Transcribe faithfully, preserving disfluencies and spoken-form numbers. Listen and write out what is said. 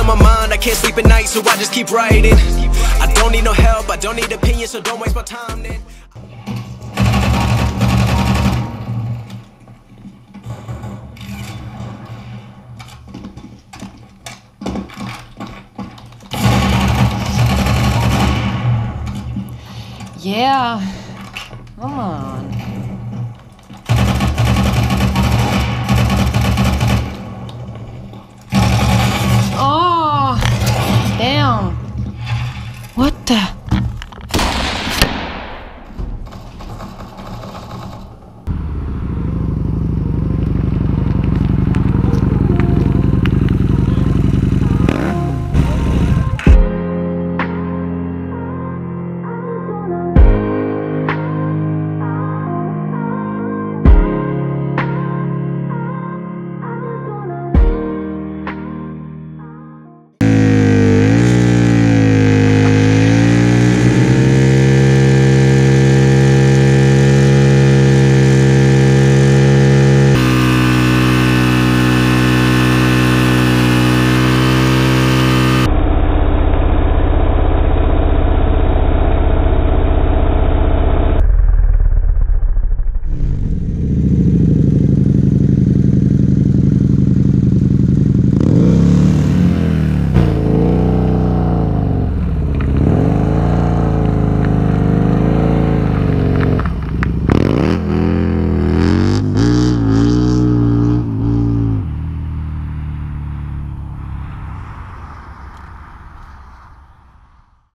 on my mind, I can't sleep at night, so I just keep writing. I don't need no help, I don't need opinions, so don't waste my time then. Yeah, come on. Oh, damn. What the?